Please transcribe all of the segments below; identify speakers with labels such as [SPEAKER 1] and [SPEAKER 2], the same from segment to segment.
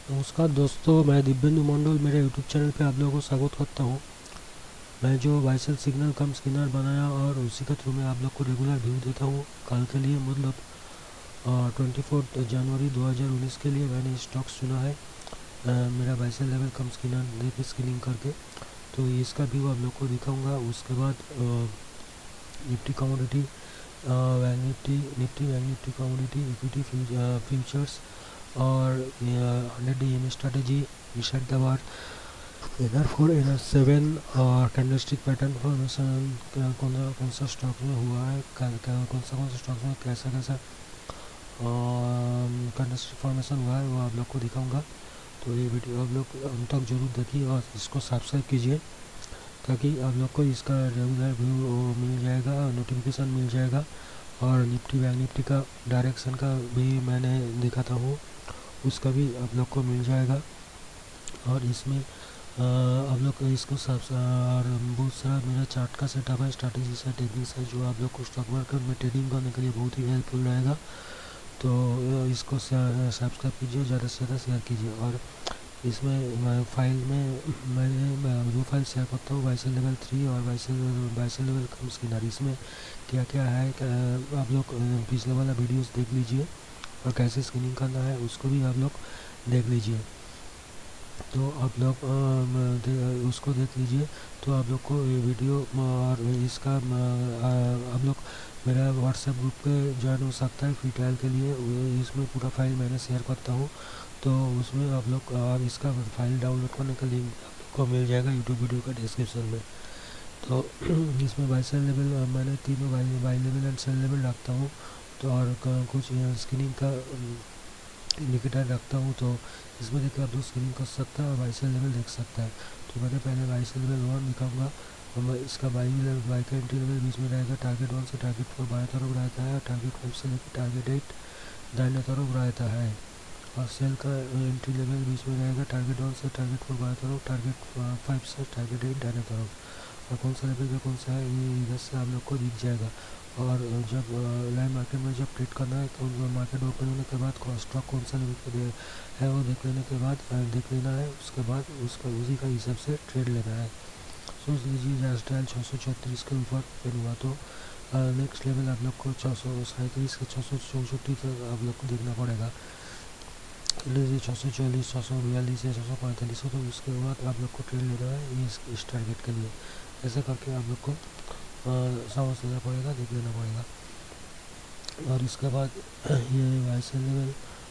[SPEAKER 1] नमस्कार दोस्तों, मैं दिव्येंदु मंडल मेरे यूट्यूब चैनल पे आप लोगों को स्वागत करता हूँ। मैं जो वाइसल सिग्नल कम स्किनर बनाया और उसी के थ्रू में आप लोग को रेगुलर व्यू देता हूँ। कल के लिए मतलब 24 जनवरी 2019 के लिए मैंने स्टॉक्स चुना है। मेरा वाइसल लेवल कम स्किनर देख स्किनिंग करके, तो इसका व्यू आप लोग को दिखाऊँगा। उसके बाद Nifty commodity, Nifty bank Nifty commodity equity futures और 100 day strategy, reset the bar, NR4 NR7 और कैंडलस्टिक पैटर्न फॉर्मेशन कौन सा स्टॉक में हुआ है, कौन सा स्टॉक में कैसा कैसा कैंडलस्टिक फॉर्मेशन हुआ है, वो आप लोग को दिखाऊंगा। तो ये वीडियो आप लोग अंत तक जरूर देखिए और इसको सब्सक्राइब कीजिए, ताकि आप लोग को इसका रेगुलर व्यू मिल जाएगा, नोटिफिकेशन मिल जाएगा। और निफ्टी बैंक निफ्टी का डायरेक्शन का भी मैंने दिखाता हूँ, उसका भी आप लोग को मिल जाएगा। और इसमें आप लोग इसको सब और बहुत सारा मेरा चार्ट का सेटअप है, स्ट्रैटेजी है, टेक्निक्स है, जो आप लोग को स्टॉक मार्केट में ट्रेडिंग करने के लिए बहुत ही हेल्पफुल रहेगा। तो इसको सब्सक्राइब कीजिए, ज़्यादा से ज़्यादा शेयर कीजिए। और इसमें फाइल में मैंने जो फाइल शेयर करता हूँ, वाइसल लेवल 3 और वाइसल लेवल कम स्किनर, इसमें क्या क्या है आप लोग पिछले वाला वीडियोस देख लीजिए, और कैसे स्किनिंग करना है उसको भी आप लोग देख लीजिए। तो आप लोग उसको देख लीजिए। तो आप लोग को ये वीडियो और इसका आप लोग मेरा व्हाट्सएप ग्रुप पे ज्वाइन हो सकता है फ्री ट्रायल के लिए। इसमें पूरा फाइल मैंने शेयर करता हूँ, तो उसमें आप लोग और इसका फाइल डाउनलोड करने का लिंक आप लोग को मिल जाएगा यूट्यूब वीडियो का डिस्क्रिप्शन में। तो इसमें वाइसल लेवल मैंने तीनों buy level and sell level रखता हूँ। तो और कुछ स्क्रीनिंग का इंडिकेटर रखता हूँ। तो इसमें देखकर आप लोग स्क्रीनिंग कर सकता है और वाइसल लेवल देख सकता है। तो मैंने पहले वाइसल लेवल 1 दिखाऊंगा, और मैं इसका बाई का एंट्री लेवल बीच में रहेगा। टारगेट 1 से टारगेट 4 बाएं तरफ रहता है, और टारगेट 5 से लेकर टारगेट 8 दाहिने तरफ रहता है। और सेल का एंट्री लेवल बीच में रहेगा। टारगेट 1 से टारगेट 4 बाएं तरफ, टारगेट 5 से टारगेट 8 दाहिने तरफ। और कौन सा लेवल का कौन सा है, ये इधर से आप लोग को दिख जाएगा। और जब लाइव मार्केट में जब ट्रेड करना है, तो मार्केट ओपन होने के बाद स्टॉक कौन सा लेवल पे है वो देख लेने के बाद देख लेना है। उसके बाद उसका उसी का हिसाब से ट्रेड लेना है। सोच लीजिए जहाँ स्टाइल 634 के ऊपर ओपन हुआ, तो नेक्स्ट लेवल आप लोग को 637 से 664 तक आप लोग को देखना पड़ेगा। लीजिए 640, 642 या 645 हो, तो उसके बाद आप लोग को ट्रेड लेना है इस टारगेट के लिए। ऐसा करके आप लोग को समझ लेना पड़ेगा, देख लेना पड़ेगा। और इसके बाद ये वाइसल लेवल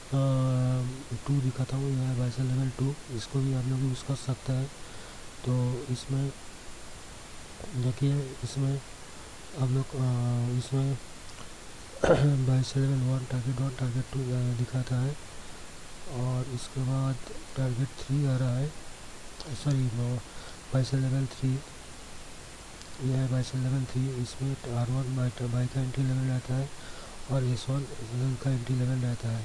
[SPEAKER 1] 2 दिखाता हूँ, यह है वाइसल लेवल 2। इसको भी आप लोग यूज़ कर सकते हैं। तो इसमें देखिए, इसमें आप लोग इसमें वाइसल लेवल 1 टारगेट 2 दिखाता है। और इसके बाद टारगेट 3 आ रहा है, सॉरी वाइसल लेवल 3, यह है वाइसल लेवल 3। इसमें R1 बाई का एंट्री लेवल रहता है, और S1 का एंट्री लेवल रहता है।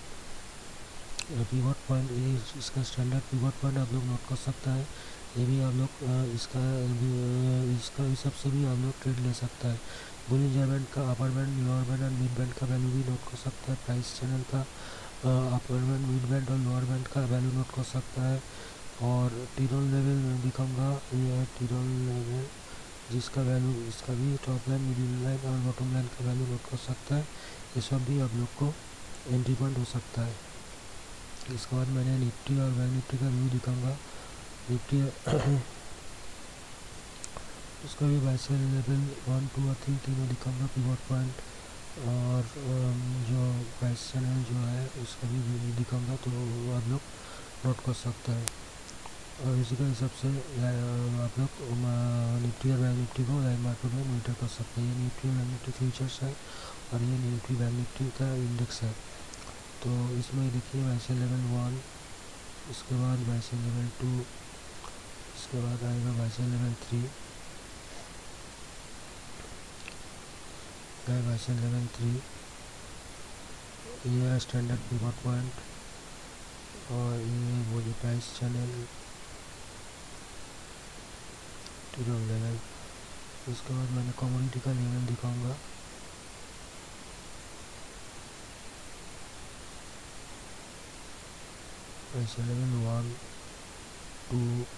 [SPEAKER 1] पिवट पॉइंट, ये इसका स्टैंडर्ड पिवट पॉइंट आप लोग नोट कर सकता है। ये भी आप लोग इसका इस सब से भी आप लोग ट्रेड ले सकता है। बोलिंजर बैंड का अपर बैंड, लोअर बैंड और मिड बैंड का वैल्यू भी नोट कर सकता है। प्राइस चैनल का अपर बैंड, मिड बैंड और लोअर बैंड का वैल्यू नोट कर सकता है। और टीरोल लेवल दिखाऊंगा, ये है टीरोल लेवल, जिसका वैल्यू, इसका भी टॉप लाइन, मिडिल लाइन और बॉटम लाइन का वैल्यू नोट कर सकता है। ये सब भी आप लोग को एंट्री पॉइंट हो सकता है। इसके बाद मैंने निफ्टी और बैंक निफ्टी का व्यू दिखाऊंगा। निफ्टी उसका भी वाइसल लेवल 1, 2 और 3 तीनों दिखाऊंगा, पिवट पॉइंट और जो प्राइस चैनल जो है उसका भी दिखाऊंगा। तो आप लोग नोट कर सकते हैं। और इसी का हिसाब से आप लोग निफ्टी और बैंक निफ्टी को लाइव मार्केट में मॉनिटर कर सकते हैं। ये निफ्टी और बैंक निफ्टी फ्यूचर्स है, और ये निफ्टी बैंक निफ्टी का इंडेक्स है। तो इसमें देखिए वाइसल लेवल 1, इसके बाद वाइसल लेवल 2, इसके बाद आएगा वाइसल लेवल 3, वाइसल लेवल 3, ये स्टैंडर्ड पिवट पॉइंट, और ये बोली प्राइस चैनल, टीरोल लेवल। उसके बाद मैंने कम्युनिटी का लेवल दिखाऊंगा। ऐसे level 1 2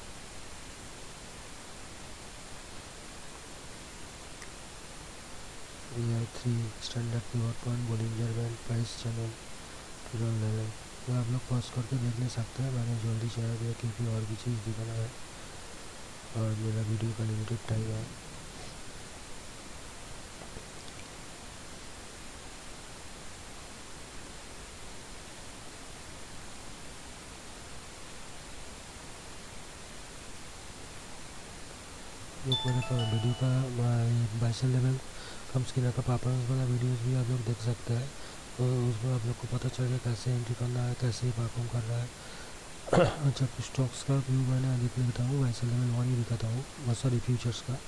[SPEAKER 1] 3 standard pivot point Bollinger band price channel total level. तो आप लोग पॉज करके देख ले सकते हैं। मैंने जल्दी चला दिया क्योंकि और भी चीज़ दिखाना है और मेरा वीडियो का लिमिटेड टाइम है। लोग मेरे वीडियो का बाइसल लेवल कम स्किन का परफॉर्मेंस वाला वीडियोस भी आप लोग देख सकते हैं। तो उसमें आप लोग को पता चलेगा कैसे एंट्री करना है, कैसे परफॉर्म कर रहा है। अच्छा, कुछ स्टॉक्स का व्यू मैंने दिख लेता हूँ। बाइसल लेवल 1 ही दिखाता हूँ, बहुत सारी फ्यूचर्स का,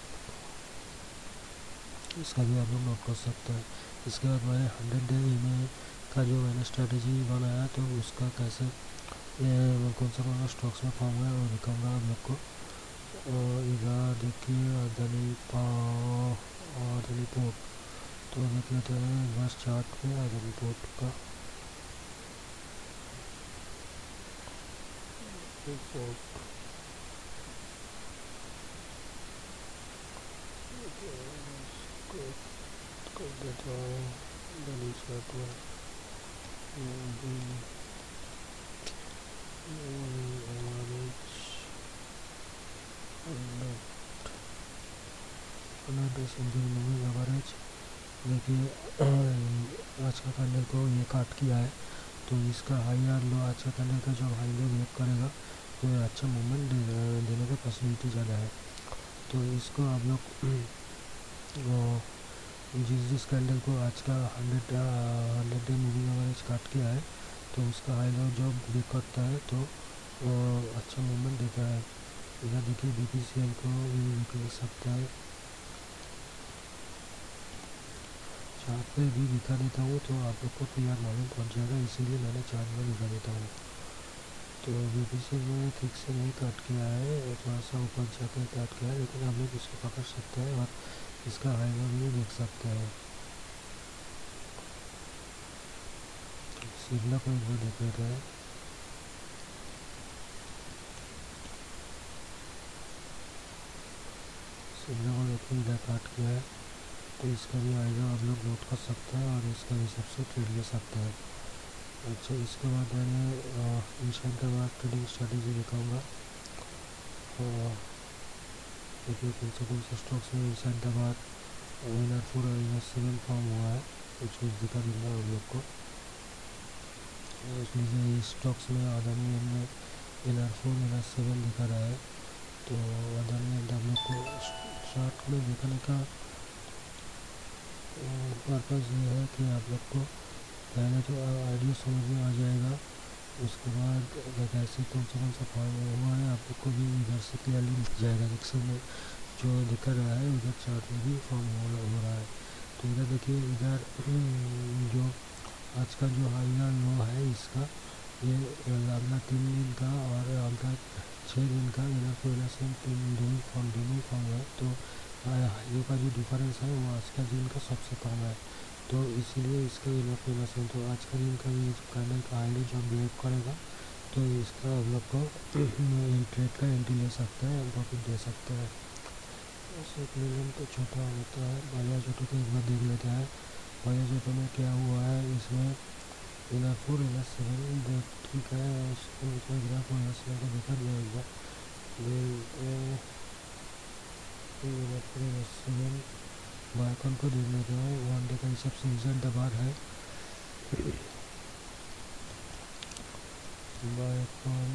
[SPEAKER 1] इसका भी आप लोग नोट कर सकते हैं। इसके बाद मैंने 100 डे में का जो मैंने स्ट्रेटेजी बनाया तो उसका कैसे कौन सा स्टॉक्स में फॉर्म है वो दिखाऊँगा आप लोग को। इधर देखिए अदानी पोर्ट, तो देख लेते हैं बस चार्ट में अदानी पोर्ट का कर देता हूँ अदानी चार्ट में। मूविंग एवरेज देखिए आज का कैंडल को ये काट किया है, तो इसका हाई और लो आज का कैंडल का जब हाई लो ब्रेक करेगा तो अच्छा मूवमेंट देने का पॉसिबिलिटी ज़्यादा है। तो इसको आप लोग जिस कैंडल को आज का 100 डे मूविंग एवरेज काट किया है तो उसका हाई लो जब ब्रेक करता है तो अच्छा मूवमेंट देता है। इधर देखिए BPCL को भी देख सकता है, चार्ट पे भी दिखा देता हूँ तो आप लोग को क्लियर मालूम पड़ जाएगा, इसीलिए मैंने चार्ट में दिखा देता हूँ। तो BPCL में ठीक से नहीं काट किया है, थोड़ा सा ऊपर जाकर काट किया है, लेकिन आप लोग इसको पकड़ सकते हैं और इसका हाई लो भी देख सकते हैं। सिग्नल को एक बार देख लेते हैं। सिग्नल को देखिए इधर काट किया है, तो इसका भी आएगा आप लोग नोट कर सकते हैं और इसका हिसाब से ट्रेड ले सकते हैं। अच्छा, इसके बाद मैंने इंशाल्लाह के बाद ट्रेडिंग स्ट्रेटेजी दिखाऊंगा। देखिए कौन से स्टॉक्स में इंशाल्लाह के बाद विनर 4 और विनर 7 फॉर्म हुआ है, कुछ दिखा दूँगा आप लोग को। इसलिए स्टॉक्स में अदानी में विनर 4 विनर 7 दिखा रहा है। तो अदानी आप लोग को चार्ट में दिखाने का पर्पज़ ये है कि आप लोग को पहले तो आइडिया समझ में आ जाएगा, उसके बाद कैसे कौन सा फॉर्म हुआ है आप लोग को भी इधर से क्लियरली दिख जाएगा। एक्सेल में जो दिख रहा है उधर चार्ट में भी फॉर्म हो रहा है। तो इधर देखिए इधर जो आज का जो हाई या लो है इसका ये अगला 3 दिन का और अगला 6 दिन का इधर को इधर से दोनों फॉर्म है। तो हाई का जो डिफरेंस है वो आज का दिन का सबसे कम है, तो इसीलिए इसका इनफ है। तो आज का दिन का ये कैंडल का हाई जब ब्रेक करेगा तो इसका हम लोग को ट्रेड का एंट्री ले सकते हैं, प्रॉफिट दे सकते हैं। ऐसे मिलियन तो छोटा होता है। बाया छोटो को एक बार देख लेते हैं। बाया छोटो में क्या हुआ है, इसमें विनर 4 विनर 7 ठीक है, उसको ग्राफ विनर 7 को देखा दिया एक बार बायकॉन को देख लेते हैं। वन डे का हिसाब से रिजल्ट बार है। बायकॉन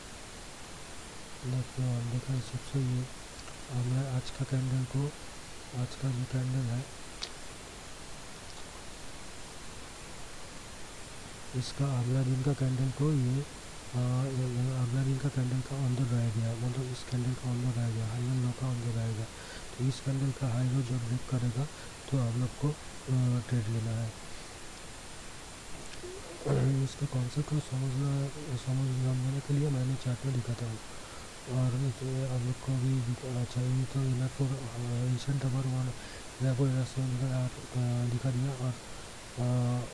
[SPEAKER 1] देखिए वन डे का हिसाब से ये हमने आज का कैंडल को, आज का जो कैंडल है इसका अगला दिन का कैंडल को ये अगला दिन का कैंडल का अंदर रह गया, मतलब इस कैंडल का अंदर रह गया, हाई लो का अंदर रहेगा। तो इस कैंडल का हाई लो जब ब्रेक करेगा तो आप लोग को ट्रेड लेना है। इसके कॉन्सेप्ट को समझने के लिए मैंने चार्ट में दिखाता हूँ और तो आप लोग को भी चाहिए तो इनर को रिसेंट नंबर 1 इनर को इनर 7 दिखा दिया और